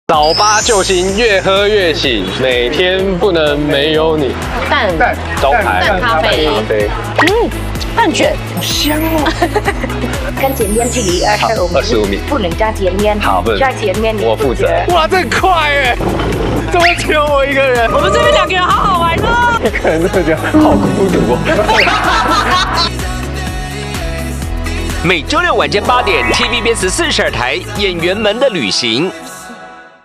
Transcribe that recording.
早八救星，越喝越醒，每天不能没有你。 蛋招牌蛋咖啡，蛋卷， 好香哦。 跟前面距离25米，不能站前面。 好，不能在前面我负责。哇，这很快哎，怎么只有我一个人？ 我们这边2个人好好玩哦。 一个人真的觉得好孤独哦。 每周六晚间8点 ，TVBS 42台《演员们的旅行》。